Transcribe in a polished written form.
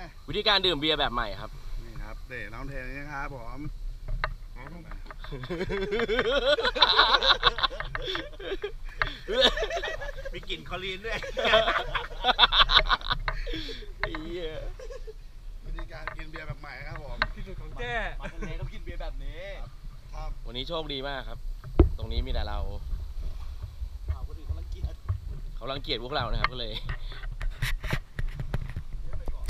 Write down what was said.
วิธีการดื่มเบียร์แบบใหม่ครับนี่ครับเด็น้องเทนนี่ครับผมมีกลิ่นคอลีนด้วยวิธีการกินเบียร์แบบใหม่ครับผมที่สุดของแจ้มาทะเลต้องกินเบียร์แบบนี้ครับวันนี้โชคดีมากครับตรงนี้มีแต่เราคนอื่นเขารังเกียจพวกเรานะครับก็เลย